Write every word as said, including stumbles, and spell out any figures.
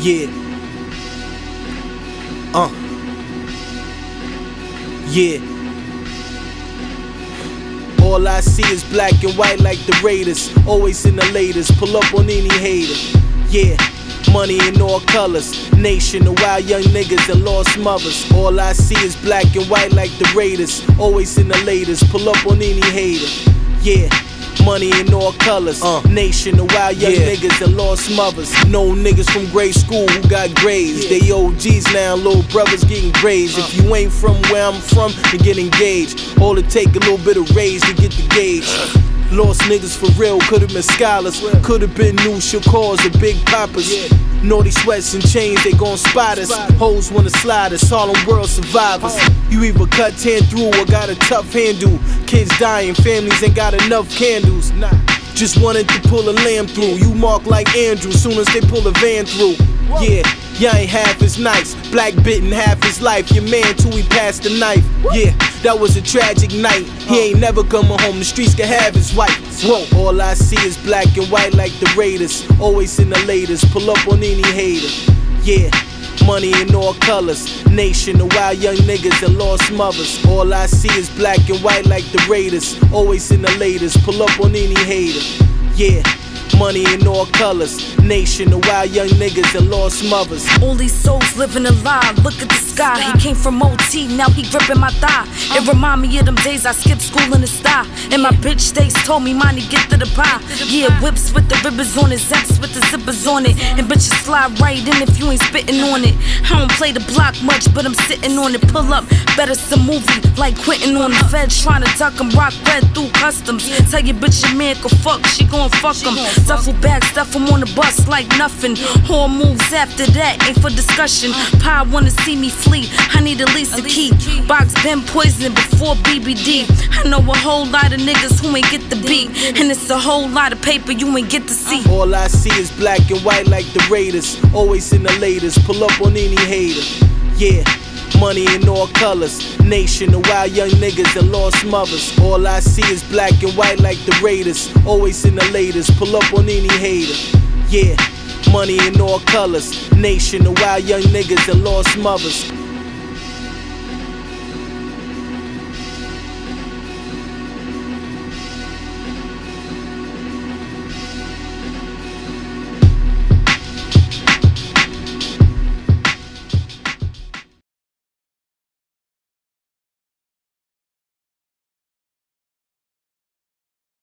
Yeah. Uh. Yeah. All I see is black and white like the Raiders. Always in the latest. Pull up on any hater. Yeah. Money in all colors. Nation of wild young niggas and lost mothers. All I see is black and white like the Raiders. Always in the latest. Pull up on any hater. Yeah. Money in all colors. Uh. Nation of wild young yeah. niggas and lost mothers. No niggas from grade school who got grades. Yeah. They O Gs now, little brothers getting grades. Uh. If you ain't from where I'm from, you get engaged. All it take a little bit of rage to get the gauge. Lost niggas for real, could've been scholars, could've been new Shakars or Big Poppers. Yeah. Naughty sweats and chains, they gon' spot us. Hoes wanna slide us, Harlem world survivors. You either cut tan through or got a tough handle. Kids dying, families ain't got enough candles. Nah, just wanted to pull a lamb through. You mark like Andrew, soon as they pull a van through. Yeah, y'all ain't half as nice. Black bitten half his life. Your man till he passed the knife. Yeah, that was a tragic night. He ain't never coming home, the streets can have his wife. Whoa, all I see is black and white like the Raiders. Always in the latest, pull up on any hater. Yeah, money in all colors. Nation of wild young niggas and lost mothers. All I see is black and white like the Raiders. Always in the latest, pull up on any hater. Yeah. Money in all colors. Nation of wild young niggas and lost mothers. All these souls living a lie. Look at the sky. He came from O T, now he gripping my thigh. It remind me of them days I skipped school in the sty. And my bitch stays told me, money get to the pie. Yeah, whips with the ribbons on it, zaps with the zippers on it. And bitches slide right in if you ain't spitting on it. I don't play the block much, but I'm sitting on it. Pull up, better some movie like Quentin on the feds. Trying to duck him, rock red through customs. Tell your bitch your man can fuck, she gon' fuck him. Duffel bag, stuff him on the bus like nothing. Whole moves after that ain't for discussion. Pie wanna see me flee, I need at least a key. Box been poisoned before B B D. I know a whole lot of niggas who ain't get the beat. And it's a whole lot of paper you ain't get to see. All I see is black and white like the Raiders. Always in the latest, pull up on any hater. Yeah. Money in all colors. Nation of wild young niggas and lost mothers. All I see is black and white like the Raiders. Always in the latest, pull up on any hater. Yeah, money in all colors. Nation of wild young niggas and lost mothers.